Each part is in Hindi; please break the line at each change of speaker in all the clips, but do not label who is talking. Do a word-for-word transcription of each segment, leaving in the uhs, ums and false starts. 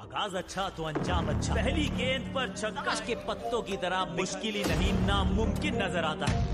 आगाज अच्छा तो अंजाम अच्छा। पहली गेंद पर छक्का के पत्तों की तरह मुश्किल ही नहीं नामुमकिन नजर आता है।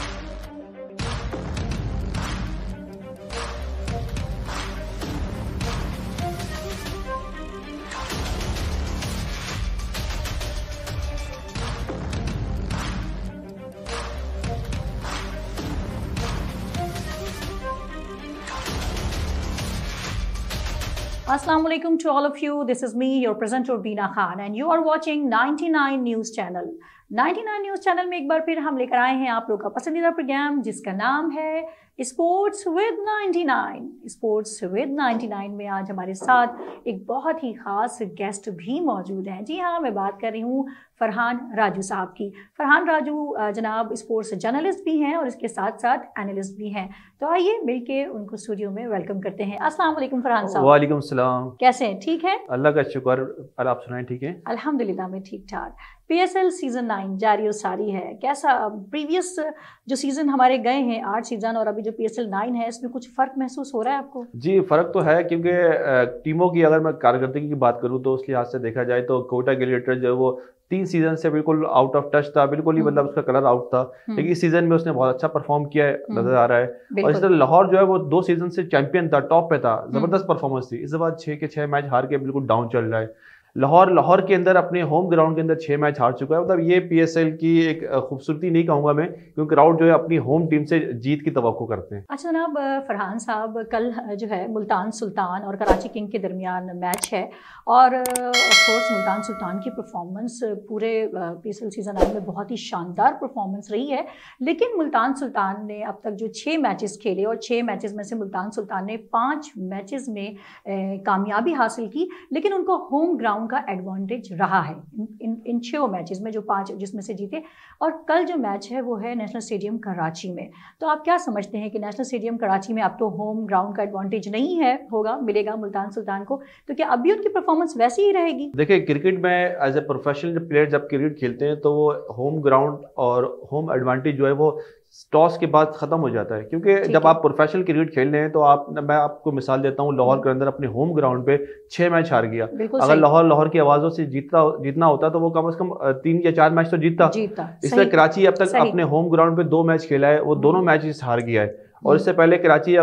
Assalamu alaikum to all of you. This is me, your presenter Beena Khan, and you are watching ninety-nine News Channel. ninety-nine News Channel में एक बार फिर हम लेकर आए हैं आप लोग का पसंदीदा प्रोग्राम जिसका नाम है sports with ninety-nine। Sports with ninety-nine में आज हमारे साथ एक बहुत ही खास गेस्ट भी मौजूद हैं। जी हाँ, मैं बात कर रही हूँ फरहान राजू साहब की। फरहान राजू जनाब स्पोर्ट्स जर्नलिस्ट भी हैं और इसके साथ साथ एनालिस्ट भी हैं। तो आइए मिलके उनको स्टूडियो में वेलकम करते हैं। अस्सलाम वालेकुम फरहान साहब।
वालेकुम सलाम।
कैसे हैं? ठीक है,
अल्लाह का शुक्र। आप सुनाएं? ठीक है
अल्हम्दुलिल्लाह, मैं ठीक ठाक। पीएसएल सीजन नाइन जारी और सारी है। कैसा प्रीवियस जो सीजन हमारे गए हैं आठ सीजन और अभी जो पीएसएल नाइन है इसमें कुछ फर्क महसूस हो रहा है आपको?
जी फ़र्क तो है, क्योंकि टीमों की अगर मैं कारकर्दगी की बात करूं तो उस लिहाज से देखा जाए तो कोटा ग्लेडिएटर जो है वो तीन सीजन से बिल्कुल आउट ऑफ टच था, बिल्कुल ही मतलब उसका कलर आउट था, लेकिन इस सीजन में उसने बहुत अच्छा परफॉर्म किया है नजर आ रहा है। और इस तरह लाहौर जो है वो दो सीजन से चैंपियन था, टॉप पे था, जबरदस्त परफॉर्मेंस थी। इस बार छह के छह मैच हार के बिल्कुल डाउन चल रहा है। लाहौर लाहौर के अंदर अपने होम ग्राउंड के अंदर छह मैच हार चुका है। मतलब ये पीएसएल की एक खूबसूरती नहीं कहूँगा मैं, क्योंकि क्राउड जो है अपनी होम टीम से जीत की तवक्को करते हैं।
अच्छा जनाब फरहान साहब, कल जो है मुल्तान सुल्तान और कराची किंग के दरमियान मैच है और ऑफकोर्स मुल्तान सुल्तान की परफॉर्मेंस पूरे पीएसएल सीजन नाइन में बहुत ही शानदार परफॉर्मेंस रही है। लेकिन मुल्तान सुल्तान ने अब तक जो छः मैचेस खेले और छः मैचेस में से मुल्तान सुल्तान ने पाँच मैचेस में ए, कामयाबी हासिल की, लेकिन उनको होम ग्राउंड का एडवांटेज रहा है इन इन, इन छह मैचेस में, जो पांच जिसमें से जीते। और कल जो मैच है वो है नेशनल स्टेडियम कराची में। तो आप क्या समझते हैं कि नेशनल स्टेडियम कराची में अब तो होम ग्राउंड का एडवांटेज नहीं है, होगा मिलेगा मुल्तान सुल्तान को, तो क्या अभी उनकी परफॉर्मेंस वैसी ही रहेगी?
देखिए, क्रिकेट में एज ए प्रोफेशनल प्लेयर जब क्रिकेट खेलते हैं तो वो होम ग्राउंड और होम एडवांटेज जो है वो टॉस के बाद खत्म हो जाता है, क्योंकि जब आप प्रोफेशनल क्रिकेट खेल रहे हैं तो आप, मैं आपको मिसाल देता हूँ, लाहौर के अंदर अपने होम ग्राउंड पे छह मैच हार गया। अगर लाहौर लाहौर की आवाजों से जीतता जीतना होता तो वो कम से कम तीन या चार मैच तो जीतता। इसलिए कराची अब तक अपने होम ग्राउंड पे दो मैच खेला है, वो दोनों मैच हार गया है। और इससे पहले कराची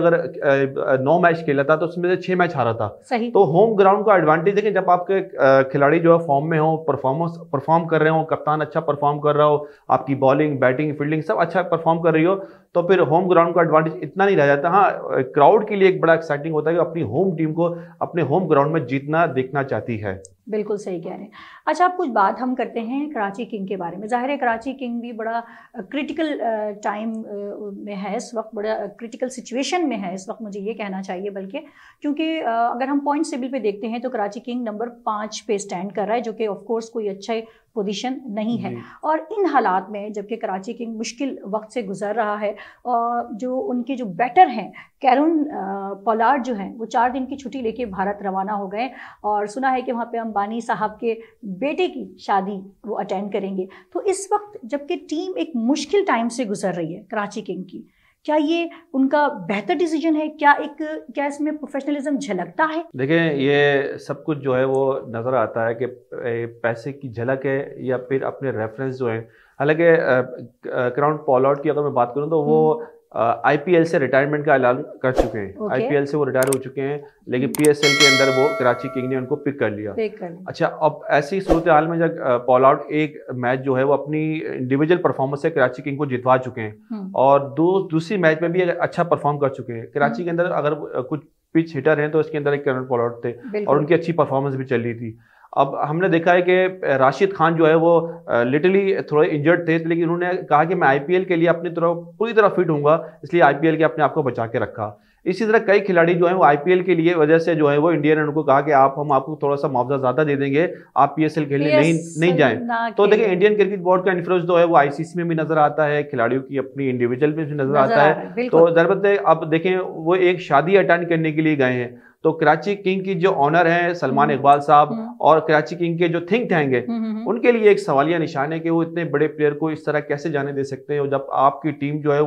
अगर नौ मैच खेला था तो उसमें से छह मैच हारा था। सही। तो होम ग्राउंड का एडवांटेज देखें, जब आपके खिलाड़ी जो है फॉर्म में हो, परफॉर्मेंस परफॉर्म कर रहे हो, कप्तान अच्छा परफॉर्म कर रहा हो, आपकी बॉलिंग बैटिंग फील्डिंग सब अच्छा परफॉर्म कर रही हो, तो फिर होम ग्राउंड का एडवांटेज इतना नहीं रह जाता। हाँ, क्राउड के लिए एक बड़ा एक्साइटिंग होता है कि अपनी होम टीम को अपने होम ग्राउंड में जीतना देखना चाहती है।
बिल्कुल सही कह रहे हैं। अच्छा, आप कुछ बात हम करते हैं कराची किंग के बारे में। जाहिर है कराची किंग भी बड़ा क्रिटिकल टाइम में है इस वक्त, बड़ा क्रिटिकल सिचुएशन में है इस वक्त, मुझे ये कहना चाहिए बल्कि, क्योंकि अगर हम पॉइंट टेबल पे देखते हैं तो कराची किंग नंबर पाँच पे स्टैंड कर रहा है, जो कि ऑफ कोर्स कोई अच्छा पोजीशन नहीं है। और इन हालात में जबकि कराची किंग मुश्किल वक्त से गुजर रहा है, और जो उनके जो बैटर हैं कैरून पोलार्ड जो हैं वो चार दिन की छुट्टी लेके भारत रवाना हो गए और सुना है कि वहाँ पे अंबानी साहब के बेटे की शादी वो अटेंड करेंगे। तो इस वक्त जबकि टीम एक मुश्किल टाइम से गुजर रही है कराची किंग की, क्या ये उनका बेहतर डिसीजन है? क्या एक क्या इसमें प्रोफेशनलिज्म झलकता है?
देखिए, ये सब कुछ जो है वो नज़र आता है कि पैसे की झलक है या फिर अपने रेफरेंस जो है। हालांकि कैरून पोलार्ड की अगर मैं बात करूं तो वो आईपीएल से रिटायरमेंट का ऐलान कर चुके हैं। okay. आईपीएल से वो रिटायर हो चुके हैं, लेकिन पीएसएल के अंदर वो कराची किंग ने उनको पिक कर लिया। पिक कर लिया। अच्छा, अब ऐसी सूरत हाल में जब पोलार्ड एक मैच जो है वो अपनी इंडिविजुअल परफॉर्मेंस से कराची किंग को जितवा चुके हैं और दो दूसरी मैच में भी अच्छा परफॉर्म कर चुके हैं। कराची के अंदर अगर कुछ पिच हिटर हैं तो इसके अंदर एक कैरून पोलार्ड थे और उनकी अच्छी परफॉर्मेंस भी चल रही थी। अब हमने देखा है कि राशिद खान जो है वो लिटरली थोड़े इंजर्ड थे, लेकिन उन्होंने कहा कि मैं आईपीएल के लिए अपनी तरफ पूरी तरह फिट हूँगा, इसलिए आईपीएल के अपने आप को बचा के रखा। इसी तरह कई खिलाड़ी जो हैं वो आईपीएल के लिए वजह से जो है वो इंडिया ने उनको कहा कि आप हम आपको थोड़ा सा मुआवजा ज्यादा दे देंगे, आप पीएसएल खेलने नहीं नहीं जाएं। तो देखिए, इंडियन क्रिकेट बोर्ड का इन्फ्लुएंस जो है वो आईसीसी में भी नजर आता है, खिलाड़ियों की अपनी इंडिविजुअल में भी नजर आता है। तो जरूरत है, अब देखें वो एक शादी अटेंड करने के लिए गए हैं, तो कराची किंग की जो ऑनर है सलमान इकबाल साहब और कराची किंग के जो थिंक टैंक है उनके लिए एक सवालिया निशान है कि वो इतने बड़े प्लेयर को इस तरह कैसे जाने दे सकते हैं, और जब आपकी टीम जो है वो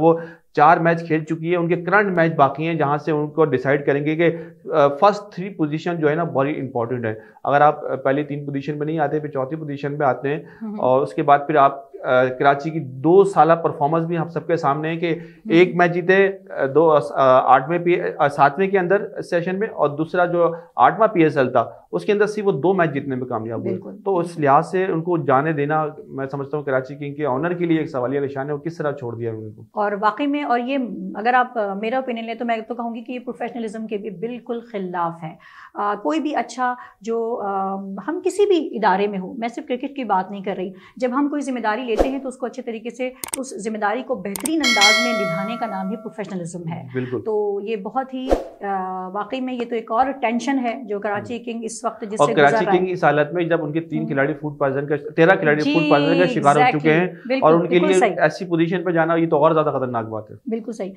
चार मैच खेल चुकी है, उनके करंट मैच बाकी हैं जहां से उनको डिसाइड करेंगे कि फर्स्ट थ्री पोजीशन जो है ना बड़ी इंपॉर्टेंट है। अगर आप पहली तीन पोजीशन पे नहीं आते फिर चौथी पोजीशन पे आते हैं और उसके बाद फिर आप कराची की दो साल परफॉर्मेंस भी हम सबके सामने है कि एक मैच जीते दो आठवें पी सातवें के अंदर सेशन में और दूसरा जो आठवां पीएसएल था उसके अंदर सिर्फ वो दो मैच जीतने में कामयाब हुए। तो उस लिहाज से उनको जाने देना मैं समझता हूँ कराची किंग के ऑनर के लिए एक सवालिया निशान है, वो किस तरह छोड़ दिया उनको। और
वाकई में, और ये अगर आप मेरा ओपिनियन ले तो मैं तो कहूँगी कि ये प्रोफेशनलिज्म के भी बिल्कुल खिलाफ है। आ, कोई भी अच्छा जो आ, हम किसी भी इदारे में हो, मैं सिर्फ क्रिकेट की बात नहीं कर रही, जब हम कोई जिम्मेदारी लेते हैं तो उसको अच्छे तरीके से उस जिम्मेदारी को बेहतरीन अंदाज में निभाने का नाम ही प्रोफेशनलिज्म है।
बिल्कुल।
तो ये बहुत ही वाकई में ये तो एक और टेंशन है जो कराची किंग इस वक्त जिससे
और कराची किंग इस हालत में जब उनके तीन खिलाड़ी फूड पॉइजन का तेरह खिलाड़ी फूड पॉइजन का शिकार हो चुके हैं और उनके लिए ऐसी पोजीशन पर जाना ये तो और ज्यादा खतरनाक बात है।
बिल्कुल सही।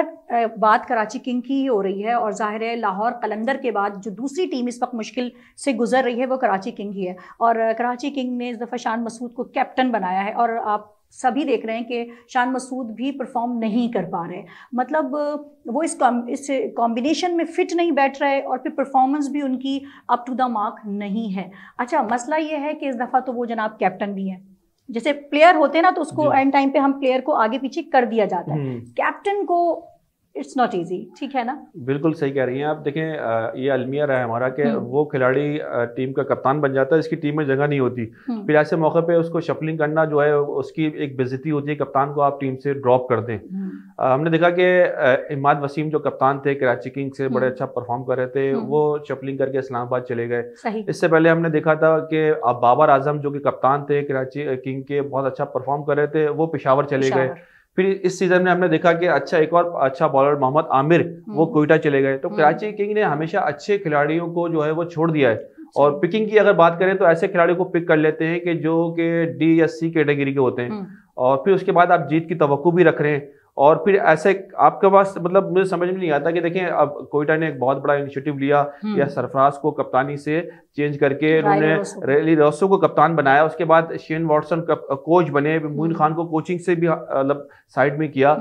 और बात कराची किंग की ही हो रही है और जाहिर है लाहौर कलंदर के बाद जो दूसरी टीम इस वक्त मुश्किल से गुजर रही है वो कराची किंग ही है और कराची किंग ने इस दफ़ा शान मसूद को कैप्टन बनाया है और आप सभी देख रहे हैं कि शान मसूद भी परफॉर्म नहीं कर पा रहे, मतलब वो इस इस कॉम्बिनेशन में फिट नहीं बैठ रहे और फिर परफॉर्मेंस भी उनकी अप टू द मार्क नहीं है। अच्छा, मसला ये है कि इस दफ़ा तो वो जनाब कैप्टन भी हैं, जैसे प्लेयर होते हैं ना तो उसको एंड टाइम पे हम प्लेयर को आगे पीछे कर दिया जाता है, कैप्टन को इट्स नॉट इजी, ठीक है ना?
बिल्कुल सही कह रही हैं आप। देखें ये अलमिया है हमारा कि वो खिलाड़ी टीम का कप्तान बन जाता है, इसकी टीम में जगह नहीं होती, फिर ऐसे मौके पे उसको शफलिंग करना जो है उसकी एक बेइज्जती होती है, कप्तान को आप टीम से ड्रॉप कर दें। हमने देखा कि इमाद वसीम जो कप्तान थे कराची किंग से बड़े अच्छा परफॉर्म कर रहे थे, वो शफलिंग करके इस्लामाबाद चले गए। इससे पहले हमने देखा था कि अब बाबर आजम जो कि कप्तान थे कराची किंग के बहुत अच्छा परफॉर्म कर रहे थे, वो पेशावर चले गए। फिर इस सीजन में हमने देखा कि अच्छा एक और अच्छा बॉलर मोहम्मद आमिर वो कोयटा चले गए। तो कराची किंग ने हमेशा अच्छे खिलाड़ियों को जो है वो छोड़ दिया है और पिकिंग की अगर बात करें तो ऐसे खिलाड़ियों को पिक कर लेते हैं कि जो कि डी या सी कैटेगरी के होते हैं और फिर उसके बाद आप जीत की तवक्को भी रख रहे हैं और फिर ऐसे आपके पास मतलब मुझे समझ में नहीं आता कि देखें अब कोयटा ने एक बहुत बड़ा इनिशिएटिव लिया या सरफराज को कप्तानी से चेंज करके उन्होंने रेली रोसो को कप्तान बनाया, उसके बाद शेन वॉटसन कोच बने, मोइन खान को कोचिंग से भी मतलब साइड में किया,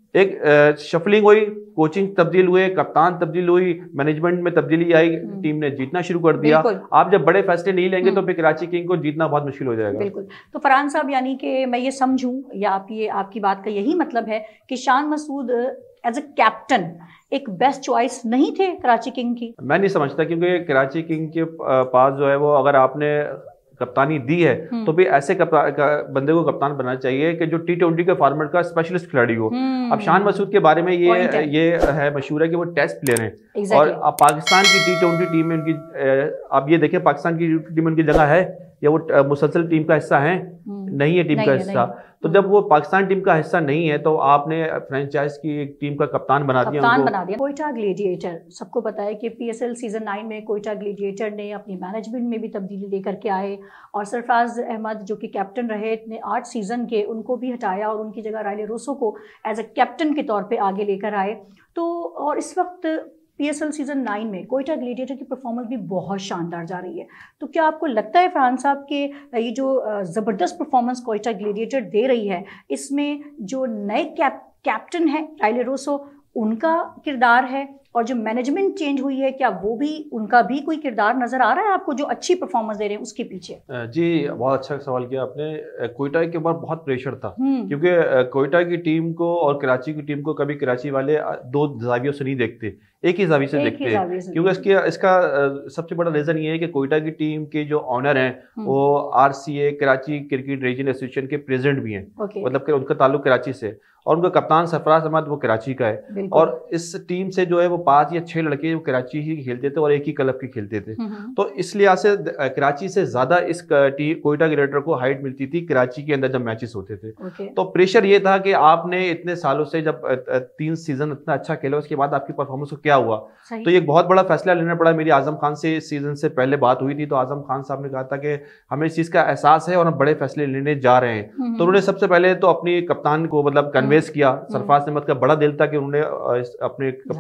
एक शफलिंग हुई, कोचिंग तब्दील हुए, कप्तान तब्दील हुई, मैनेजमेंट में तब्दीली आई, टीम ने जीतना शुरू कर दिया। आप जब बड़े फैसले नहीं लेंगे तो फिर कराची किंग को जीतना बहुत मुश्किल हो जाएगा।
बिल्कुल। तो फरहान साहब, यानी कि मैं ये समझूं या आप ये आपकी बात का यही मतलब है कि Shan Masood as a captain एक बेस्ट चॉइस नहीं थे कराची किंग की?
मैं नहीं समझता, क्योंकि कराची किंग के पास जो है वो अगर आपने कप्तानी दी है तो भी ऐसे बंदे को कप्तान बनना चाहिए कि जो टी ट्वेंटी के फॉर्मेट का स्पेशलिस्ट खिलाड़ी हो। अब शान मसूद के बारे में ये है। ये है मशहूर है कि वो टेस्ट प्लेयर हैं exactly. और अब पाकिस्तान की टी ट्वेंटी टीम में उनकी, आप ये देखें पाकिस्तान की टीम में उनकी जगह है या वो मुसलसल टीम का हिस्सा है? नहीं है टीम का हिस्सा। तो जब वो पाकिस्तान टीम का हिस्सा नहीं है तो आपने फ्रेंचाइज की एक टीम का कप्तान बना दिया
कप्तान बना दिया। कोयटा ग्लेडिएटर, सबको पता है कि पीएसएल सीजन नाइन में कोयटा ग्लेडिएटर ने अपनी मैनेजमेंट में भी तब्दीली लेकर के आए और सरफराज अहमद जो कि कैप्टन रहे ने आठ सीजन के, उनको भी हटाया और उनकी जगह रायले रोसो को एज ए कैप्टन के तौर पे आगे लेकर आए। तो और इस वक्त पीएसएल सीजन नाइन में कोयटा ग्लेडिएटर की परफॉर्मेंस भी बहुत शानदार जा रही है। तो क्या आपको लगता है फरहान साहब के ये जो ज़बरदस्त परफॉर्मेंस कोयटा ग्लेडिएटर दे रही है, इसमें जो नए कैप कैप्टन है रायले रोसो, उनका किरदार है और जो मैनेजमेंट चेंज हुई है क्या वो भी, उनका भी कोई किरदार नजर आ रहा है आपको जो अच्छी परफॉर्मेंस दे रहे हैं उसके पीछे?
जी बहुत अच्छा सवाल किया आपने। कोयटा के ऊपर बहुत प्रेशर था क्योंकि कोयटा की टीम को और कराची की टीम को कभी कराची वाले दो जावियों से नहीं देखते, एक ही जावी से देखते हैं, क्योंकि इसके इसका सबसे बड़ा रीजन ये है कि कोयटा की टीम के जो ऑनर हैं वो RCA Karachi cricket region association के प्रेसिडेंट भी हैं, मतलब कि उनका ताल्लुक कराची से, और उनका कप्तान सरफराज अहमद वो कराची का है और इस टीम से जो है वो पांच या छह लड़के वो कराची ही खेलते थे और एक ही क्लब के खेलते थे। तो इस लिहाज से कराची से ज्यादा इस कोयटा ग्लेडिएटर को हाइट मिलती थी कराची के अंदर जब मैचेस होते थे। तो प्रेशर ये था कि आपने इतने सालों से जब तीन सीजन इतना अच्छा खेला उसके बाद आपकी परफॉर्मेंस को क्या हुआ। तो ये बहुत बड़ा फैसला लेना पड़ा। मेरी आजम खान से इस सीजन से पहले बात हुई थी तो आजम खान साहब ने कहा था कि हमें इस चीज का एहसास है और हम बड़े फैसले लेने जा रहे हैं। तो उन्होंने सबसे पहले तो अपनी कप्तान को मतलब कन्वेंस किया। सरफराज अहमद का बड़ा दिल था कि उन्होंने अपने कप्तान से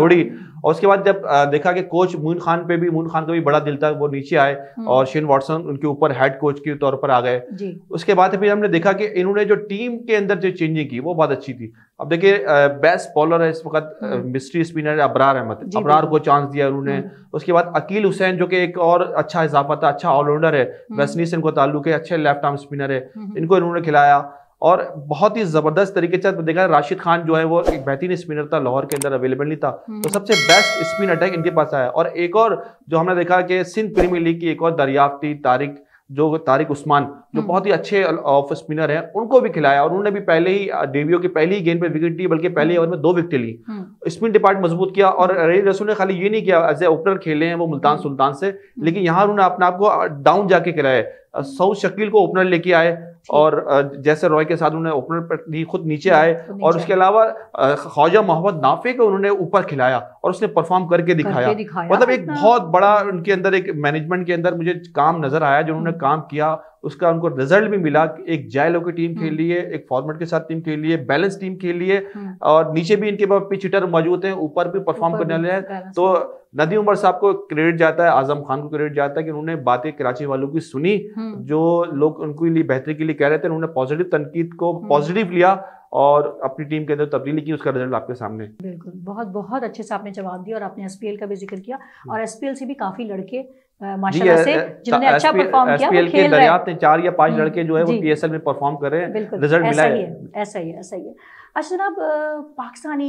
छोड़ी। और उसके बाद जब देखा कि कोच मोइन खान पे भी, मोइन खान का भी बड़ा दिल था, वो नीचे आए और शेन वॉटसन उनके ऊपर हेड कोच के तौर पर आ गए। उसके बाद फिर हमने देखा कि इन्होंने जो टीम के अंदर जो चेंजिंग की वो बहुत अच्छी थी। अब देखिए बेस्ट बॉलर है इस वक्त मिस्ट्री स्पिनर अबरार अहमद, अबरार को चांस दिया उन्होंने। उसके बाद अकील हुसैन जो कि एक और अच्छा इजाफा था, अच्छा ऑलराउंडर है, वेस्ट इंडीज से इनको ताल्लुक है, अच्छे लेफ्ट आर्म स्पिनर है, इनको इन्होंने खिलाया। और बहुत ही जबरदस्त तरीके से देखा राशिद खान जो है वो एक बेहतरीन स्पिनर था, लाहौर के अंदर अवेलेबल नहीं था, तो सबसे बेस्ट स्पिन अटैक इनके पास आया। और एक और जो हमने देखा कि सिंध प्रीमियर लीग की एक और दरियाफ्त थी तारिक, जो तारिक उस्मान, जो बहुत ही अच्छे ऑफ स्पिनर हैं, उनको भी खिलाया। और उन्होंने भी पहले ही डेब्यू की पहली ही गेंद पे विकेट ली, बल्कि पहले ओवर में दो विकेट ली, स्पिन डिपार्टमेंट मजबूत किया। और रईस रसूल ने खाली ये नहीं किया, एज ए ओपनर खेले हैं वो मुल्तान सुल्तान से, लेकिन यहाँ उन्होंने अपने आप को डाउन जाके कराया। सऊद शकील को ओपनर लेके आए और जैसे रॉय के साथ उन्होंने ओपनर पर खुद नीचे आए। और उसके अलावा ख्वाजा मोहम्मद नाफे को उन्होंने ऊपर खिलाया और उसने परफॉर्म करके दिखाया, करके दिखाया। मतलब एक बहुत बड़ा उनके अंदर एक मैनेजमेंट के अंदर मुझे काम नजर आया, जो उन्होंने काम किया उसका उनको रिजल्ट भी मिला। एक जायलो की टीम खेल लिए, एक फॉर्मेट के साथ टीम खेल लिए, बैलेंस टीम खेल लिए, और नीचे भी इनके पास पिच हिटर मौजूद हैं, ऊपर भी परफॉर्म करने वाले हैं। तो नदीम उमर साहब को क्रेडिट जाता है, आजम खान को क्रेडिट जाता है कि उन्होंने बातें कराची वालों की सुनी, जो लोग उनके लिए बेहतरी के लिए कह रहे थे, उन्होंने पॉजिटिव तनकीद को पॉजिटिव लिया और अपनी टीम के अंदर तब्दीली की, उसका रिजल्ट आपके सामने।
बिल्कुल, बहुत बहुत अच्छे से आपने जवाब दिया और आपने एसपीएल का भी जिक्र किया, और एसपीएल से भी काफी लड़के माशाल्लाह से जिन्होंने अच्छा परफॉर्म किया, वो खेल रहे हैं।
चार या पांच लड़के जो है वो पीएसएल में परफॉर्म कर रहे हैं, रिजल्ट मिला है।
ऐसा ही है, ऐसा ही है। अच्छा जनाब, पाकिस्तानी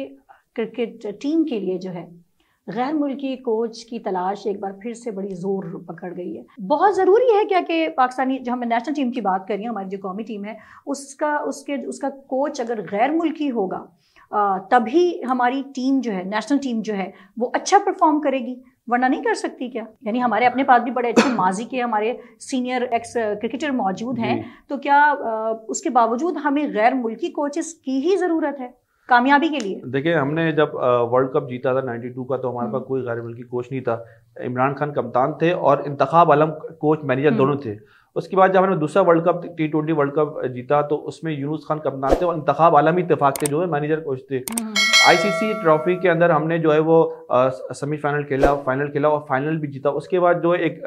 क्रिकेट टीम के लिए जो है गैर मुल्की कोच की तलाश एक बार फिर से बड़ी जोर पकड़ गई है। बहुत ज़रूरी है क्या कि पाकिस्तानी, जो हम नेशनल टीम की बात कर रही हैं, हमारी जो कौमी टीम है, उसका उसके उसका कोच अगर गैर मुल्की होगा तभी हमारी टीम जो है, नेशनल टीम जो है, वो अच्छा परफॉर्म करेगी, वरना नहीं कर सकती क्या? यानी हमारे अपने पास भी बड़े अच्छे माजी के हमारे सीनियर एक्स क्रिकेटर मौजूद हैं, तो क्या उसके बावजूद हमें गैर मुल्की कोचेस की ही ज़रूरत है कामयाबी के लिए?
देखिए, हमने जब वर्ल्ड कप जीता था बानवे का, तो हमारे पास कोई गैर मुल्की कोच नहीं था। इमरान खान कप्तान थे और इंतखाब आलम कोच मैनेजर दोनों थे। उसके बाद जब हमने दूसरा world cup T twenty world cup जीता, तो उसमें यूनुस खान कप्तान थे और इंतखाब आलम इत्तेफाक थे जो है मैनेजर कोच थे। आईसीसी ट्रॉफी के अंदर हमने जो है वो सेमीफाइनल खेला, फाइनल खेला और फाइनल भी जीता। उसके बाद जो एक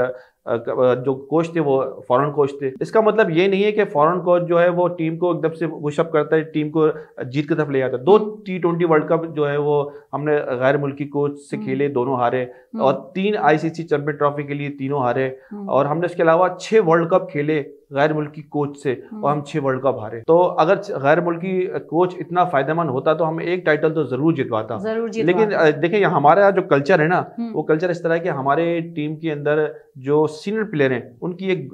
जो कोच थे वो फॉरेन कोच थे। इसका मतलब ये नहीं है कि फॉरेन कोच जो है वो टीम को एकदम से पुशअप करता है, टीम को जीत की तरफ ले जाता है। दो टी ट्वेंटी वर्ल्ड कप जो है वो हमने गैर मुल्की कोच से खेले, दोनों हारे, और तीन आईसीसी चैंपियन ट्रॉफी के लिए तीनों हारे, और हमने इसके अलावा छह वर्ल्ड कप खेले गैर मुल्की कोच से और हम छह वर्ल्ड कप हारे। तो अगर गैर मुल्की कोच इतना फायदेमंद होता तो हम एक टाइटल तो जरूर जितवाता, जरूर जितवाता। लेकिन देखिए हमारा जो कल्चर है ना, वो कल्चर इस तरह है कि हमारे टीम के अंदर जो सीनियर प्लेयर हैं उनकी एक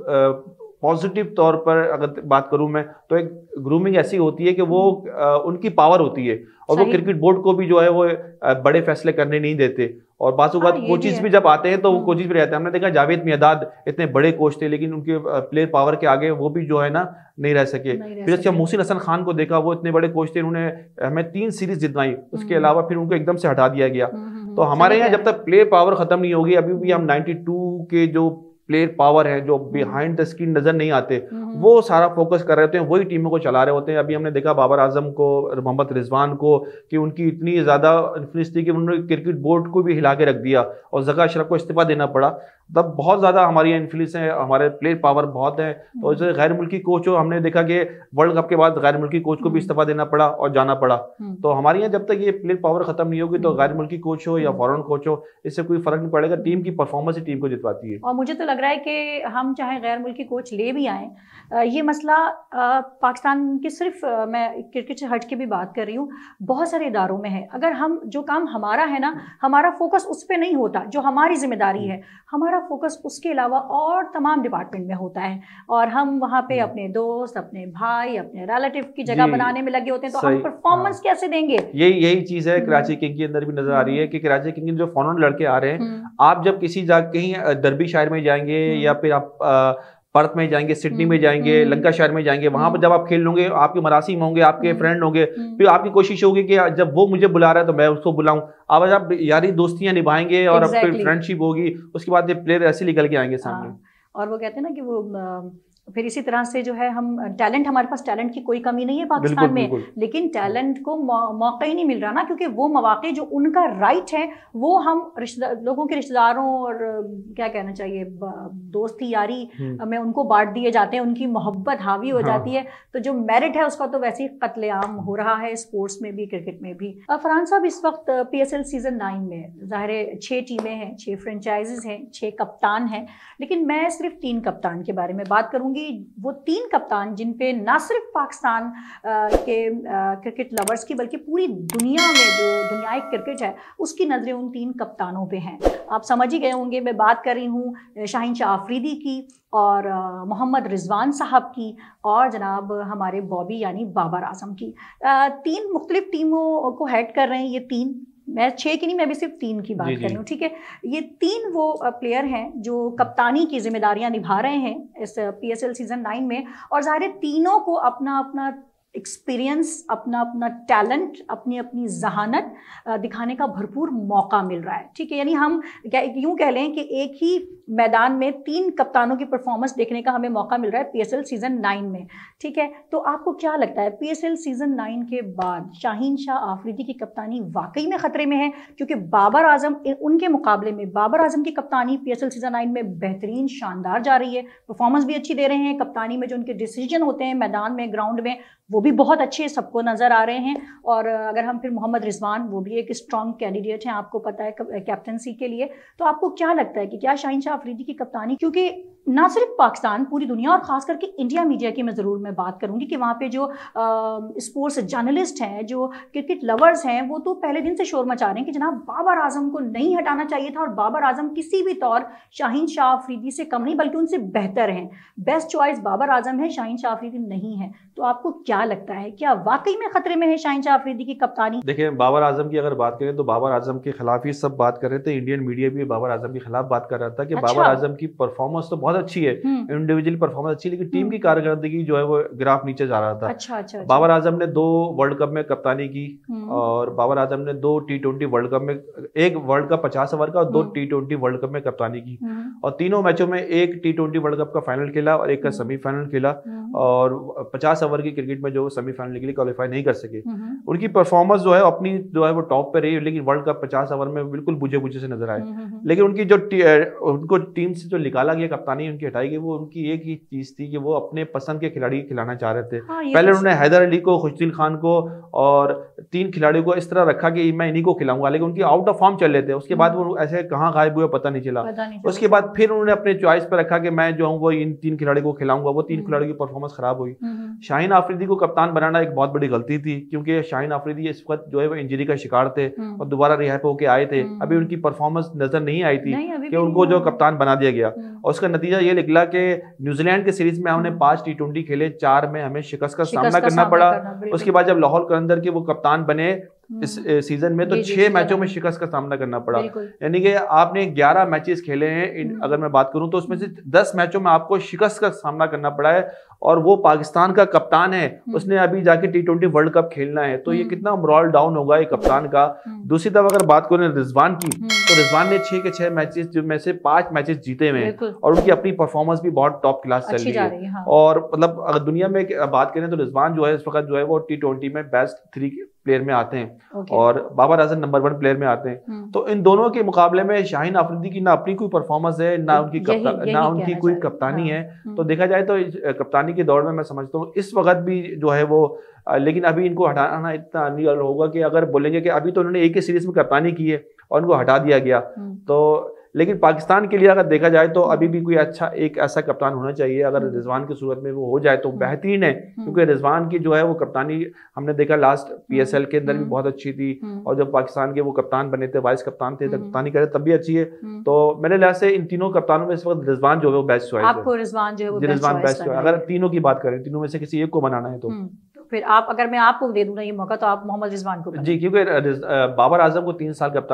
पॉजिटिव तौर पर अगर बात करूं मैं, तो एक ग्रूमिंग ऐसी होती है कि वो आ, उनकी पावर होती है, और वो क्रिकेट बोर्ड को भी जो है वो बड़े फैसले करने नहीं देते। और बात कोचिज भी जब आते हैं तो वो कोचिज भी रहते हैं। हमने देखा जावेद मियादाद इतने बड़े कोच थे, लेकिन उनके प्लेयर पावर के आगे वो भी जो है ना नहीं रह सके। फिर इसके मोहसिन हसन खान को देखा, वो इतने बड़े कोच थे, उन्होंने हमें तीन सीरीज जितवाई, उसके अलावा फिर उनको एकदम से हटा दिया गया। तो हमारे यहाँ जब तक प्लेयर पावर खत्म नहीं होगी, अभी भी हम नाइन्टी टू के जो प्लेयर पावर है जो बिहाइंड द स्क्रीन नजर नहीं आते, वो सारा फोकस कर रहे होते हैं, वही टीमों को चला रहे होते हैं। अभी हमने देखा बाबर आजम को, मोहम्मद रिजवान को, कि उनकी इतनी ज्यादा इन्फ्लुएंस थी कि उन्होंने क्रिकेट बोर्ड को भी हिला के रख दिया और जका अशरफ को इस्तीफा देना पड़ा। तब बहुत ज्यादा हमारी इन्फ्लुएंस है, हमारे प्लेयर पावर बहुत है। तो जैसे गैर मुल्की कोच हो, हमने देखा कि वर्ल्ड कप के बाद गैर मुल्की कोच को भी इस्तीफा देना पड़ा और जाना पड़ा। तो हमारे यहाँ जब तक ये प्लेयर पावर खत्म नहीं होगी, तो गैर मुल्की कोच हो या फॉरेन कोच हो, इससे कोई फर्क नहीं पड़ेगा। टीम की परफॉर्मेंस ही टीम को जितवाती है।
और मुझे तो लग रहा है कि हम चाहे गैर मुल्की कोच ले भी आए, ये मसला पाकिस्तान की सिर्फ, मैं क्रिकेट से हट के भी बात कर रही हूँ, बहुत सारे इदारों में है। अगर हम जो काम हमारा है ना, हमारा फोकस उस पर नहीं होता जो हमारी जिम्मेदारी है, हमारा फोकस उसके अलावा और तमाम डिपार्टमेंट में होता है, और हम वहाँ पे अपने दोस्त, अपने भाई, अपने रिलेटिव की जगह बनाने में लगे होते हैं, तो हम परफॉर्मेंस कैसे देंगे?
यही यही चीज है कराची किंग के अंदर भी नजर आ रही है कि कराची किंग के जो फॉरेन लड़के आ रहे हैं, आप जब किसी जगह कहीं दरबी शहर में जाएंगे या फिर आप पर्थ में जाएंगे, सिडनी में जाएंगे, लंकाशायर में जाएंगे, वहां पर जब आप खेल लोगे, आपके मरासी में होंगे, आपके फ्रेंड होंगे, फिर आपकी कोशिश होगी कि जब वो मुझे बुला रहा है तो मैं उसको बुलाऊं। अब आप यारी दोस्तियां निभाएंगे और फिर फ्रेंडशिप होगी, उसके बाद ये प्लेयर ऐसे निकल के आएंगे सामने।
और वो कहते हैं ना कि वो फिर इसी तरह से जो है हम टैलेंट, हमारे पास टैलेंट की कोई कमी नहीं है पाकिस्तान में, लेकिन टैलेंट को मौका ही नहीं मिल रहा ना, क्योंकि वो मौके जो उनका राइट है वो हम रिश्तेदार लोगों के रिश्तेदारों और क्या कहना चाहिए दोस्ती यारी में उनको बांट दिए जाते हैं, उनकी मोहब्बत हावी हो हाँ। जाती है, तो जो मेरिट है उसका तो वैसे ही कत्लेआम हो रहा है स्पोर्ट्स में भी, क्रिकेट में भी। फरहान साहब, इस वक्त P S L season nine में ज़ाहिर छः टीमें हैं, छः फ्रेंचाइजीज हैं, छः कप्तान हैं, लेकिन मैं सिर्फ तीन कप्तान के बारे में बात करूंगी। वो तीन कप्तान जिन पे ना सिर्फ पाकिस्तान के क्रिकेट लवर्स की बल्कि पूरी दुनिया में जो दुनियाई क्रिकेट है उसकी नज़रें उन तीन कप्तानों पे हैं। आप समझ ही गए होंगे मैं बात कर रही हूँ शाहीन शाह अफरीदी की और मोहम्मद रिजवान साहब की और जनाब हमारे बॉबी यानी बाबर आजम की। तीन मुख्तलिफ टीमों को हेड कर रहे हैं ये तीन, मैं छः की नहीं, मैं भी सिर्फ तीन की बात कर रही हूँ, ठीक है। ये तीन वो प्लेयर हैं जो कप्तानी की जिम्मेदारियां निभा रहे हैं इस P S L season nine में, और ज़ाहिर तीनों को अपना अपना एक्सपीरियंस, अपना अपना टैलेंट, अपनी अपनी जहानत दिखाने का भरपूर मौका मिल रहा है, ठीक है। यानी हम यूँ कह लें कि एक ही मैदान में तीन कप्तानों की परफॉर्मेंस देखने का हमें मौका मिल रहा है P S L season nine में, ठीक है। तो आपको क्या लगता है P S L season nine के बाद शाहीन शाह आफरीदी की कप्तानी वाकई में ख़तरे में है? क्योंकि बाबर आजम, उनके मुकाबले में बाबर आजम की कप्तानी P S L season nine में बेहतरीन, शानदार जा रही है, परफॉर्मेंस भी अच्छी दे रहे हैं, कप्तानी में जो उनके डिसीजन होते हैं मैदान में, ग्राउंड में, वो भी बहुत अच्छे सबको नज़र आ रहे हैं। और अगर हम फिर मोहम्मद रिजवान, वो भी एक स्ट्रॉन्ग कैंडिडेट हैं, आपको पता है कैप्टनसी के लिए, तो आपको क्या लगता है कि क्या शाहीन शाह अफरीदी की कप्तानी, क्योंकि ना सिर्फ पाकिस्तान, पूरी दुनिया और ख़ास करके इंडिया मीडिया की मैं ज़रूर मैं बात करूंगी कि वहाँ पे जो स्पोर्ट्स जर्नलिस्ट हैं, जो क्रिकेट लवर्स हैं, वो तो पहले दिन से शोर मचा रहे हैं कि जनाब बाबर आजम को नहीं हटाना चाहिए था, और बाबर आजम किसी भी तौर शाहीन शाह अफरीदी से कम नहीं बल्कि उनसे बेहतर हैं, बेस्ट चॉइस बाबर आजम है, शाहीन शाह अफरीदी नहीं है। तो आपको क्या लगता है, क्या वाकई में खतरे में है शाहीन शाह अफरीदी की कप्तानी?
देखिए, बाबर आजम की अगर बात करें तो बाबर आजम के खिलाफ ही सब बात कर रहे थे, इंडियन मीडिया भी बाबर आजम के खिलाफ बात कर रहा था कि अच्छा। बाबर आजम की परफॉर्मेंस तो बहुत अच्छी है, इंडिविजुअल परफॉर्मेंस अच्छी, लेकिन टीम की कारकर्दगी जो है वो ग्राफ नीचे जा रहा था।
अच्छा, अच्छा, अच्छा।
बाबर आजम ने दो वर्ल्ड कप में कप्तानी की, और बाबर आजम ने दो टी ट्वेंटी वर्ल्ड कप में, एक वर्ल्ड कप पचास ओवर का और दो टी ट्वेंटी वर्ल्ड कप में कप्तानी की, और तीनों मैचों में एक टी ट्वेंटी वर्ल्ड कप का फाइनल खेला और एक का सेमीफाइनल खेला, और पचास ओवर की क्रिकेट में जो सेमीफाइनल के लिए क्वालिफाई नहीं कर सके। उनकी परफॉर्मेंस जो है अपनी जो है वो टॉप पे रही, लेकिन वर्ल्ड कप पचास ओवर में बिल्कुल बुझे बुझे से नजर आए। लेकिन उनकी जो उनको टीम से जो निकाला गया, कप्तानी उनकी हटाई गई, वो उनकी एक ही चीज थी कि वो अपने पसंद के खिलाड़ी खिलाना चाह रहे थे। हाँ, पहले उन्होंने हैदर अली को, खुशदिल खान को और तीन खिलाड़ियों को इस तरह रखा कि मैं इन्हीं को खिलाऊंगा, लेकिन उनकी आउट ऑफ फॉर्म चल रहे थे। उसके बाद वो ऐसे कहाँ गायब हुए पता नहीं चला। उसके बाद फिर उन्होंने अपने चॉइस पर रखा कि मैं जो हूँ वो इन तीन खिलाड़ियों को खिलाऊंगा, वो तीन खिलाड़ियों की परफॉर्मेंस खराब हुई। शाहीन आफरीदी को कप्तान बनाना एक बहुत बड़ी गलती थी, क्योंकि शाहीन आफरीदी इस वक्त जो है वो इंजरी का शिकार थे और दोबारा रिहा होकर आए थे। अभी उनकी परफॉर्मेंस नजर नहीं आई थी कि उनको जो कप्तान बना दिया गया, और उसका नतीजा ये निकला कि न्यूजीलैंड के सीरीज में हमने पांच टी ट्वेंटी खेले, चार में हमें शिकस्त का सामना करना पड़ा। उसके बाद जब लाहौर कलंदर के वो कप्तान बने इस सीजन में, तो छह मैचों में शिकस्त का सामना करना पड़ा। यानी कि आपने ग्यारह मैचेस खेले हैं, अगर मैं बात करूं तो उसमें से दस मैचों में आपको शिकस्त का सामना करना पड़ा है, और वो पाकिस्तान का कप्तान है, उसने अभी जाके टी ट्वेंटी वर्ल्ड कप खेलना है, तो ये कितना मोरल डाउन होगा ये कप्तान का। दूसरी तरफ अगर बात करें रिजवान की, तो रिजवान ने छह के छह मैचेस में से पांच मैचेस जीते हुए हैं, और उनकी अपनी परफॉर्मेंस भी बहुत टॉप क्लास चल रही है। हाँ। और मतलब अगर दुनिया में बात करें तो रिजवान जो है इस वक्त जो है वो टी ट्वेंटी में बेस्ट थ्री प्लेयर में आते हैं, okay. और Babar Azam number one player में आते हैं। तो इन दोनों के मुकाबले में शाहीन आफरीदी की ना अपनी कोई परफॉर्मेंस है, ना उनकी कप्ता, ना उनकी कोई कप्तानी हाँ। है। तो देखा जाए तो कप्तानी के दौर में मैं समझता हूँ इस वक्त भी जो है वो, लेकिन अभी इनको हटाना इतना अनिवार्य होगा कि अगर बोलेंगे कि अभी तो उन्होंने एक ही सीरीज में कप्तानी की है और उनको हटा दिया गया, तो लेकिन पाकिस्तान के लिए अगर देखा जाए तो अभी भी कोई अच्छा एक ऐसा कप्तान होना चाहिए। अगर रिजवान की सूरत में वो हो जाए तो बेहतरीन है, क्योंकि रिजवान की जो है वो कप्तानी हमने देखा लास्ट पीएसएल के अंदर भी बहुत अच्छी थी, और जब पाकिस्तान के वो कप्तान बने थे, वाइस कप्तान थे, कप्तानी करे तब भी अच्छी है। तो मेरे लिहाज से इन तीनों कप्तानों में इस वक्त रिजवान जो है वो बेस्ट चॉइस है।
आपको रिजवान जो है वो
रिजवान बेस्ट चॉइस, अगर तीनों की बात करें, तीनों में से किसी एक को बनाना है तो
फिर आप, अगर मैं आपको दे दूं ना ये मौका, तो आप मोहम्मद रिजवान को
जी, क्योंकि बाबर आजम को तीन साल कप्तानी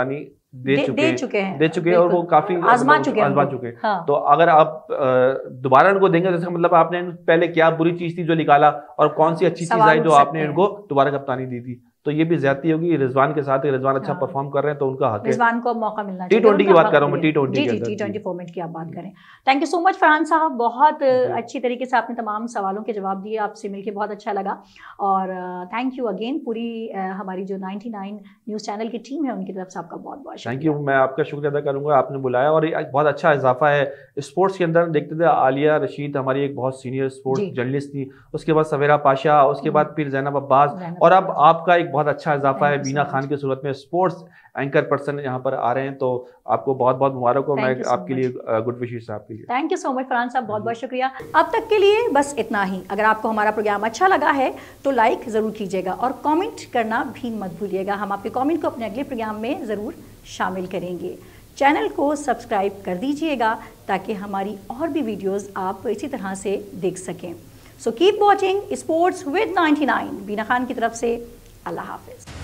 दे
दे,
चुके
दे चुके हैं
दे चुके हैं और वो काफी
आजमा चुके हैं
आजमा
उनको।
चुके हैं।
हाँ।
तो अगर आप अ, दोबारा इनको देंगे तो इसका मतलब आपने पहले क्या बुरी चीज थी जो निकाला और कौन सी अच्छी चीज
सवाल
आई
उठ
जो
सकते
आपने
हैं।
इनको दोबारा कप्तानी दी थी, तो ये भी ज्यादती होगी रिजवान के साथ। रिजवान अच्छा
हाँ।
परफॉर्म कर रहे हैं तो उनका हक है।
रिजवान को मौका मिलना
टी
चाहिए।
ट्वेंटी की
उनका
बात कर रहा हूँ
हक
मैं,
भी है।
टी ट्वेंटी
जी
के
जी
अंदर।
टी ट्वेंटी
जी।
फॉर्मेट की आप बात करें। Thank you so much Farhan sahab, बहुत
जी।
अच्छी तरीके से आपने तमाम सवालों के जवाब दिए, आपसे मिलकर बहुत अच्छा लगा। और थैंक यू अगेन, पूरी अ, हमारी जो नाइन्टी नाइन न्यूज़ चैनल की टीम है उनकी तरफ से आपका बहुत बहुत
थैंक
शुक्रिया।
यू, मैं आपका शुक्रिया अदा करूंगा, आपने बुलाया और ये बहुत अच्छा इजाफा है स्पोर्ट्स के अंदर। देखते थे आलिया रशीद हमारी एक बहुत सीनियर स्पोर्ट्स
जी।
जर्नलिस्ट थी, उसके बाद सवेरा पाशा, उसके बाद फिर जैनब अब्बास,
जैनब
और अब
अब्बास।
आपका एक बहुत अच्छा इजाफा
Thank
है
you so
Bina
much.
Khan की सूरत में स्पोर्ट्स एंकर पर्सन यहाँ पर आ रहे हैं, तो आपको बहुत बहुत मुबारक हो।
Thank
मैं
you so
आपके
much.
लिए गुड विशेष आपके लिए।
Thank you so much Farhan sahab, बहुत बहुत शुक्रिया। अब तक के लिए बस इतना ही। अगर आपको हमारा प्रोग्राम अच्छा लगा है तो लाइक ज़रूर कीजिएगा और कमेंट करना भी मत भूलिएगा। हम आपके कमेंट को अपने अगले प्रोग्राम में ज़रूर शामिल करेंगे। चैनल को सब्सक्राइब कर दीजिएगा ताकि हमारी और भी वीडियोस आप इसी तरह से देख सकें। So keep watching sports with ninety nine. Beena Khan की तरफ से अल्लाह हाफिज़।